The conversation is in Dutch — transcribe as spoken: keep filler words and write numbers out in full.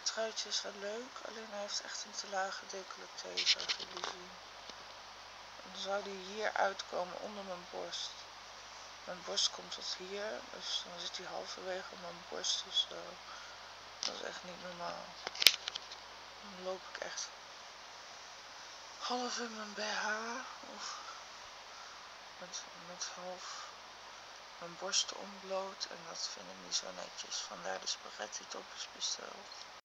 truitje is wel leuk, alleen hij heeft echt een te lage decolleté, zoals jullie zien. En dan zou die hier uitkomen onder mijn borst. Mijn borst komt tot hier, dus dan zit hij halverwege mijn borst, dus uh, dat is echt niet normaal. Dan loop ik echt half in mijn B H, of met, met half mijn borst ontbloot, en dat vind ik niet zo netjes. Vandaar de spaghetti topjes besteld.